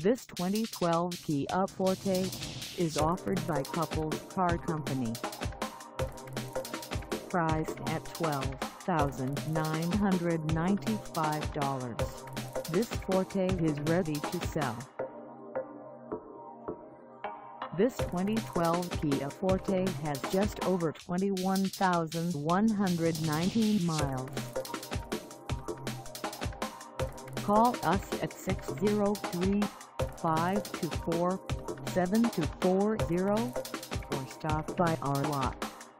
This 2012 Kia Forte is offered by Cupples Car Company. Priced at $12,995, this Forte is ready to sell. This 2012 Kia Forte has just over 21,119 miles. Call us at 603-524-7240 or stop by our lot.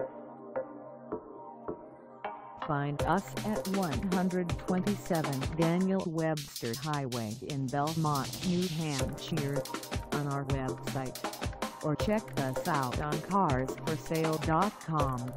Find us at 127 Daniel Webster Highway in Belmont, New Hampshire, on our website, or check us out on carsforsale.com.